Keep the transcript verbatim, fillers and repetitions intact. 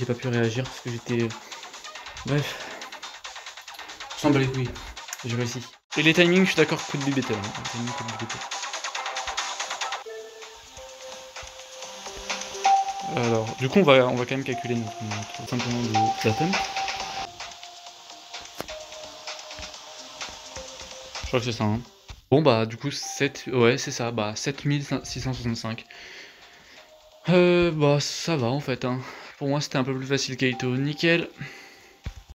j'ai pas pu réagir parce que j'étais... Bref. Je s'en bat les couilles. J'ai réussi. Et les timings, je suis d'accord, coup de bébétel. Hein. Les timings, coup de bébétel. Alors, du coup, on va, on va quand même calculer notre, notre simplement de la thème. Je crois que c'est ça, hein. Bon, bah, du coup, sept... Ouais, c'est ça, bah, sept mille six cent soixante-cinq. Euh, bah, ça va, en fait, hein. Pour moi, c'était un peu plus facile qu'Aito. Nickel.